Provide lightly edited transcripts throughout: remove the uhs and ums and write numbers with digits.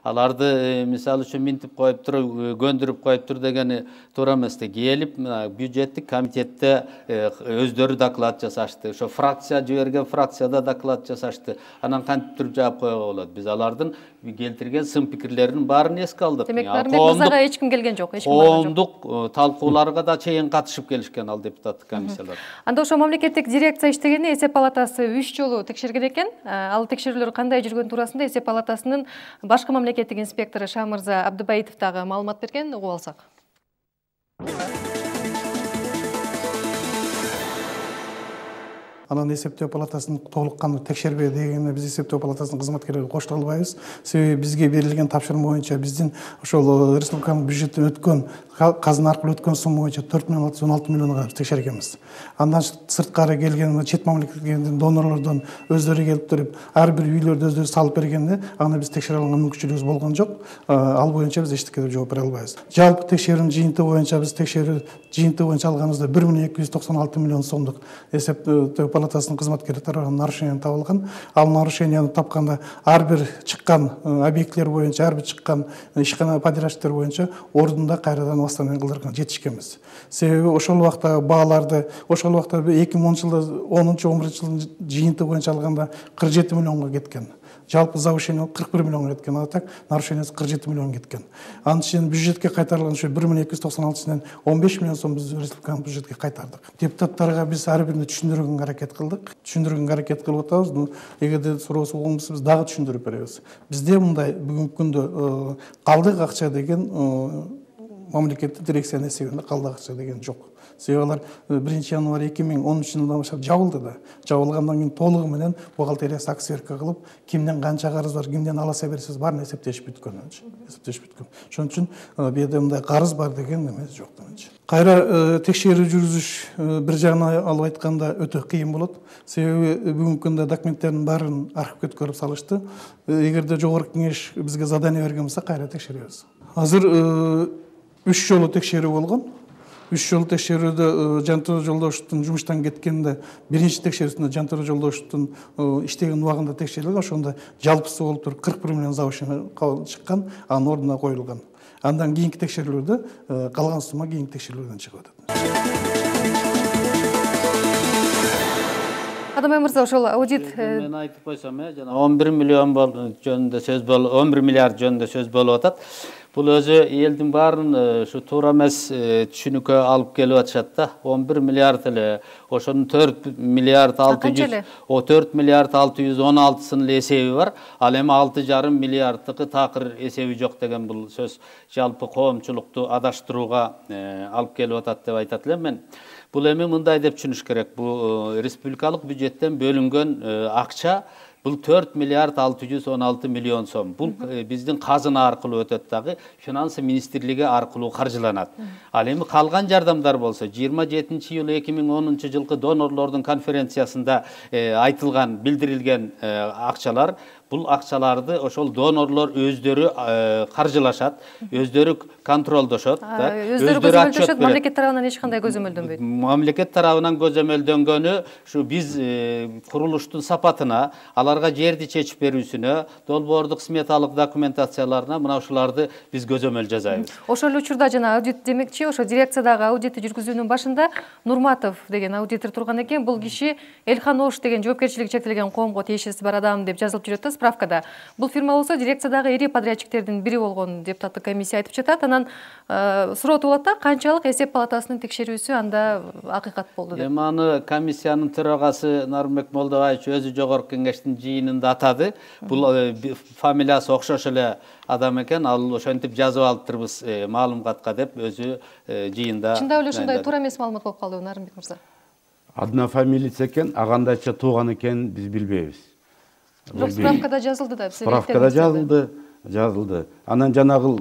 аларды мисалы үчүн минтип коюп туруп, көндүрүп коюп тур дегени туура эмес. Келип бюджеттик комитетте өздөрү доклад жасашты. Ошо фракция жиберген фракцияда доклад жасашты. Анан кантип туруп жаап коюуга болот? Биз алардын келтирген сын пикирлеринин баарын эске алдык. Демек, Нарынбек мырзага эч ким келген жок, эч ким барган жок. Коомдук талкууларга да чейин катышып келишкен ал депутаттык комиссиялар. Анда ошо мамлекеттик дирекция иштегени эсеп палатасы 3 жолу текшерген экен. Ал текшерүүлөр кандай жүргөн туурасында эсеп палатасынын башкы мамлекеттик инспектору Шамырза Абдыбаитов дагы маалымат берген, угуп алсак. Анан эсептөө палатасынын толук кандуу текшербей дегенде биз эсептөө палатасынын кызматкерлери кошула албайбыз. Себеби бизге берилген тапшырма боюнча биздин ошол республиканын бюджеттен өткөн казына аркылуу өткөн сумма боюнча 4,16 миллионго текшергенбиз. Андан сырткары келген чет мамлекеттен донорлордон өздөрү келип туруп ар бир үйлөрдү өздөрү салып бергенде аны биз текшере алган мүмкүнчүлүгүбүз болгон жок. Ал боюнча биз эчтеке деп жооп бере албайбыз. Жалпы текшерүүнүн жыйынтыгы боюнча биз текшерүү жыйынтыгы боюнча алганыбызда 1,296 миллион сомдук эсептөө палатасынын кызматкерлери тарабынан нарушение табылган. Ал нарушенияны тапканда ар бир чыккан объекттер боюнча, ар бир чыккан ишкана подрядчиктер боюнча ордунда кайрадан восстановление кылдырганга жетишкенбиз. Себеби ошол убакта бааларды, ошол убакта 2010 жылда 10-11 жылдын жыйынтыгы боюнча алганда 47 миллионго кеткен. Жалпы завышение 41 миллионга кеткен, а так нарушениясы 47 миллион кеткен. Анын үчүн бюджетке кайтарылган ушу 1,296-дан 15 миллион сом биз республиканын бюджетке кайтардык. Депутаттарга биз ар бирине түшүндүргөнгө аракет кылдык. Түшүндүргөнгө аракет кылып атабыз. Эгерде суроосу болбосо биз дагы түшүндүрүп беребиз. Бизде мындай бүгүнкү күндө калдык акча деген мамлекеттик дирекциянын эсебинде калдык акча деген жок. Себеби алар 1-январь 2013 жылдан баштап жабылды да. Жабылгандан кийин толугу менен бухгалтериясы аксиверка кылып, кимден канча карыз бар, кимден аласа берсиз баарын эсептешип бүткөн. Ошон үчүн бу жерде мындай карыз бар деген эме жок демекчи. Кайра текшерүү жүргүзүш бир жагынан алып айтканда өтө кыйын болот. Себеби бүгүнкү күндө документтердин баарын архивге өткөрүп салышты. Эгерде жогорку кеңеш бизге задание берген болсо кайра текшеребиз. Азыр 3 жолу текшерүү болгон. 3 жолу текшерүүдө Жантуру Жолдошевдун жумуштан кеткенде биринчи текшерүүсүндө Жантуру Жолдошевдун иштеген убагында текшерилген, ошондо жалпысы болуп туруп 41 миллион завышение чыккан, анын ордуна коюлган. Андан кийинки текшерүүлөрдө калган сумма кийинки текшерүүлөрдөн чыгып атат. Каданбай мырза, ошол аудит мен айтып койсом, жана 11 миллион жөнүндө сөз болуп, 11 миллиард жөнүндө сөз болуп атат. Бул өзү элдин баарын ушу туура эмес түшүнүккө алып келип атышат да. 11 миллиард эле, ошонун 4 миллиард 600, 4 миллиард 616-сынын эле эсеби бар. Ал эми 6,5 миллиардтыкы такыр эсеби жок деген бул сөз жалпы коомчулукту адаштырууга алып келип атат деп айтат элем мен. Бул эми мындай деп түшүнүш керек. Бул республикалык бюджеттен бөлүнгөн акча бул 4 миллиард 616 миллион сом. Бул биздин казына аркылуу өтөт дагы, финансы министрлиги аркылуу каржыланат. Ал эми калган жардамдар болсо 27-июль 2010 жылкы донорлордун конференциясында айтылган, билдирилген акчалар, бул акчаларды ошол донорлор өздөрү каржылашат, өздөрү контролдошот, өздөрү көзөмөлдөшөт, мамлекет тарабынан эч кандай көзөмөлдөнбөйт. Мамлекет тарабынан көзөмөлдөнгөнү ушу биз курулуштун сапатына, аларга жерди чечип берүүсүнө, долбоордук сметалык документацияларына мына ушуларды биз көзөмөл жасайбыз. Ошол учурда жана аудит демекчи, ошо дирекциядагы аудитти жүргүзүүнүн башында Нурматов деген аудитор турган экен. Бул киши Элхан Ош деген жоопкерчилиги чектелген коомго тиешеси бар адам деп жазылып жүрөт справкада. Бул фирма болсо дирекциядагы ири подрядчиктердин бири болгон депутаттык комиссия айтып жатат. Анан суроо туулат да, канчалык эсеп палатасынын текшерүүсү анда акыйкат болду деп. Эми аны комиссиянын төрагасы Нарынбек Молдобаев өзү Жогорку Кеңештин жыйынында атады. Бул фамилиясы окшош эле адам экен, ал ошентип жазып алыптырбыз маалыматка деп өзү жыйында. Чындап эле ушундай туура эмес маалымат болуп калды Нарынбек мырза. Адына фамилиясы экен, агандайча тууган экен биз билбейбиз. Бирок справкада жазылды да. Справкада жазылды. Анан жанагыл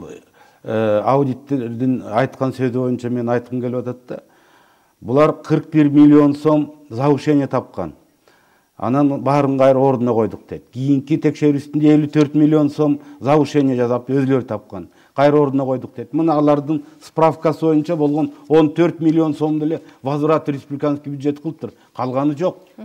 аудиттердин айткан сөзү боюнча мен айткым келип атат да. Булар 41 миллион сом завышение тапкан. Анан баарын кайра ордуна койдук дейт. Кийинки текшерүүсүндө 54 миллион сом завышение жасап өзлөрү тапкан. Кайра ордуна койдук дейт. Мына алардын справкасы боюнча болгон 14 миллион сом деле возврат республиканский бюджет кылыптыр. Калганы жок.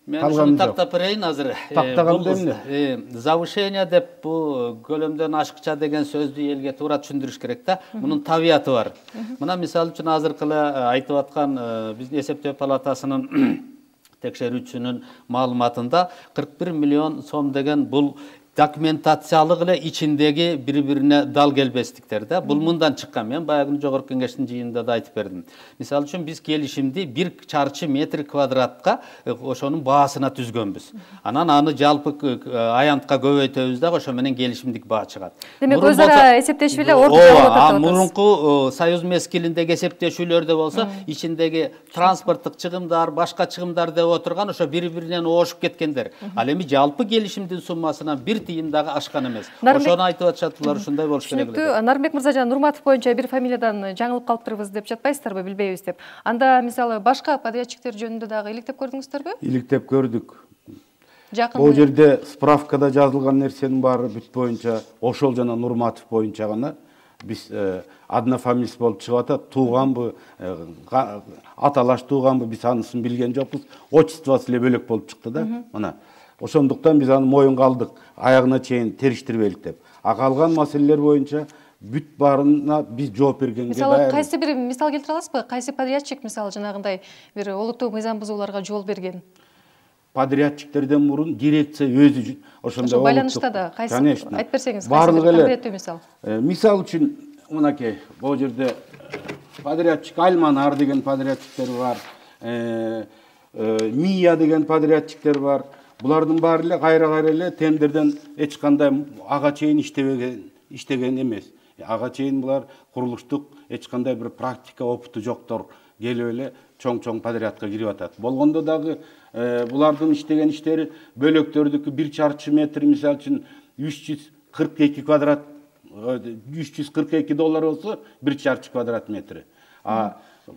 Мен ушуну тактап берейин азыр. Завышение деп бул көлөмдөн ашыкча деген сөздү элге туура түшүндүрүш керек да. Мунун табияты бар. Мына мисалы үчүн азыркы айтып аткан биздин эсептөө палатасынын текшерүүчүнүн маалыматында 41 миллион сом деген бул документациялык эле ичиндеги бири-бирине дал келбестиктер да. Бул мындан чыккан. Мен баягы Жогорку Кеңештин жыйынында да айтып бердим. Мисалы үчүн биз келишимди 1 чарчы метр квадратка ошонун баасына түзгөнбүз. Анан аны жалпы аянтка көбөйтөбүз да, ошо менен келишимдик баа чыгат. Демек өз ара эсептешип эле орду жабылып атат. Мурунку союз мезгилиндеги эсептешүүлөрдө болсо, ичиндеги транспорттук чыгымдар, башка чыгымдар деп отурган ошо бири-биринен ошуп кеткендер. Ал эми жалпы келишимдин суммасынан бир тыйындагы ашкан эмес. Ошону айтып атышат, булар ушундай болуш керек эле. Нарынбек мырза, жана Нурматов боюнча бир фамилиядан жаңылып калыптырбыз деп жатпайсыздарбы, билбейбиз деп. Анда мисалы башка подрядчиктер жөнүндө дагы иликтеп көрдүңүздөрбү? Иликтеп көрдүк. Жакын. Бул жерде справкада жазылган нерсенин баары бүт боюнча ошол жана Нурматов боюнча гана биз однофамилец болуп чыгып атат. Тууганбы, аталаш тууганбы, биз анысын билген жокпуз. Отчествосы эле бөлөк болуп чыкты да. Мына ошондуктан биз аны моюнга алдык, аягына чейин териштирбейлик деп. Калган маселелер боюнча бүт баарына биз жооп бергенге дайыр. Мисалы кайсы бир мисал келтире аласызбы? Кайсы подрядчик мисалы жанагындай бир олуттуу мыйзам бузууларга жол берген? Подрядчиктерден мурун дирекция өзү ошондой байланышта да кайсы айтып берсеңиз, кайсы конкреттүү мисал? Мисал үчүн мынакей бул жерде подрядчик Альманар деген подрядчиктер бар, Мия деген подрядчиктер бар. Булардын баары эле кайра эле тендерден эч кандай ага чейин иштеген эмес. Ага чейин булар курулуштук эч кандай бир практика опыту жоктор келип эле чоң подрядка кирип атат. Болгондо дагы булардын иштеген иштери бөлөктөрдүкү 1 чарчы метр мисалы үчүн 342 квадрат, 342 доллар болсо 1 чарчы квадрат метри. А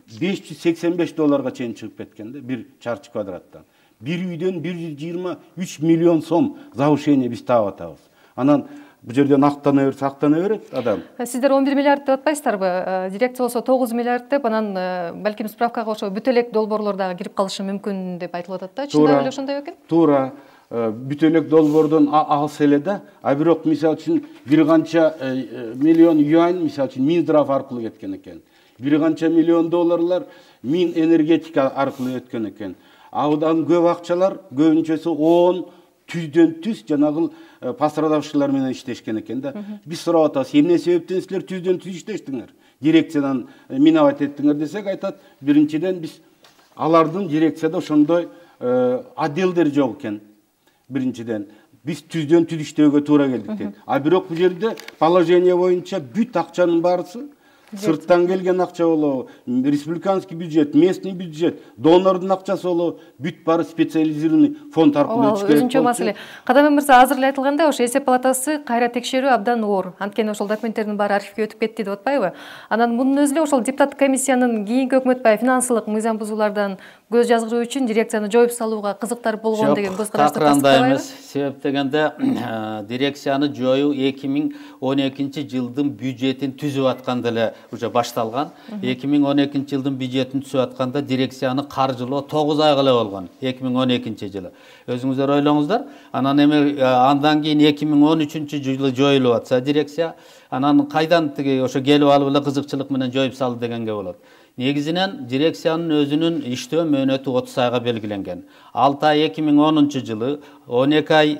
585 долларга чейин чыгып кеткен да 1 чарчы квадраттан. Bir үйдөн 123 миллион сом завышение биз таап атабыз. Анан бул жерден актана берет адам. Сиздер 11 миллиард деп атпайсыздарбы? Дирекция болсо 9 миллиард деп, анан балким справкага ошо бүт элек долбоорлор дагы кирип калышы мүмкүн деп айтылып атат да. Чындап эле ошондой бекен? Туура. Бүт элек долбоордон алса эле да, а бирок мисалы үчүн бир канча миллион юань мисалы үчүн Минздрав аркылуу кеткен экен. Бир канча миллион долларлар Мин энергетика аркылуу өткөн экен. Аудан көп акчалар көбүнчөсү 10 түздөн түз жанагыл пострадавшылар менен иштешкен экен да. Биз сурап атабыз, эмне себептен силер түздөн түз иштештиңер? Дирекциядан миновать эттиңер десек айтат, биринчиден биз алардын дирекцияда ошондой отделдер жок экен. Биринчиден биз түздөн түз иштөөгө туура келдик дейт. А бирок бул жерде положение боюнча бүт акчанын баарысы сырттан келген акча болобу, республиканский бюджет, местный бюджет, донордун акчасы болобу, бүт баары специализированный фонд аркылуу өтүш керек. Өзүнчө маселе. Каданбай мырза, азыр эле айтылгандай, ошо эсеп палатасы кайра текшерүү абдан оор. Анткени ошол документтердин баары архивге өтүп кетти деп атпайбы? Анан мунун өзү эле ошол депутаттык комиссиянын кийинки өкмөт финансылык мыйзам бузуулардан көз жазгыруу үчүн дирекцияны жоюп салууга кызыктар болгон деген көз карашты тастабайбы? Себеп дегенде дирекцияны жоюу 2012 жылдын бюджетин түзүп атканда эле уже башталган. 2012 жылдын бюджетин түзүп атканда дирекцияны каржылоо 9 айга эле болгон. 2012 жылы. Өзүңүздөр ойлоңуздар. Анан эми андан кийин 2013 жылы жоюлуп атса дирекция, анан кайдан тиги ошо келип алып эле кызыкчылык менен жоюп салды дегенге болот. Негизинен дирекциянын өзүнүн иштөө мөөнөтү 30 айга белгиленген. 6 ай 2010 жылы, 12 ай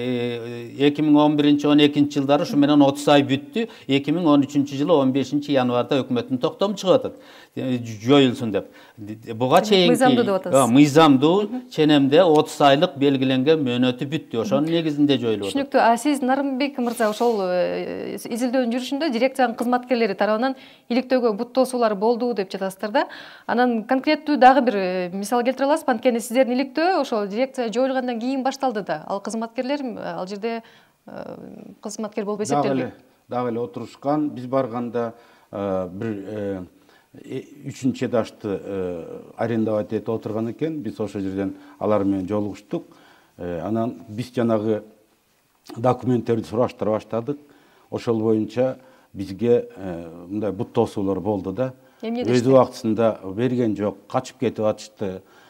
2011-12 жылдары ушу менен 30 ай бүттү. 2013 жылы 15 январда өкмөттүн токтому чыгып атат. Жоюлсун деп. Буга чейинки мыйзамдуу ченемде 30 айлык белгиленген мөөнөтү бүттү. Ошонун негизинде жоюлуп атат. Түшүнүктүү. А сиз Нарынбек мырза ошол изилдөөнүн жүрүшүндө дирекциянын кызматкерлери тарабынан иликтөөгө бут тосуулар болду деп жатасыздар да. Анан конкреттүү дагы бир мисал келтире аласызбы? Анткени сиздердин иликтөө ошол дирекция жоюлгандан кийин башталды да. Ал кызматкерлер ал жерде кызматкер болуп эсептелбейт. Дагы эле отурушкан. Биз барганда бир 3-чү этажды арендовать этип отурган экен. Биз ошол жерден алар менен жолугуштук. Анан биз жанагы документтерди сураштыра баштадык. Ошол боюнча бизге мындай бут тосуулар болду да. Өз убактысында берген жок, качып кетип атышты.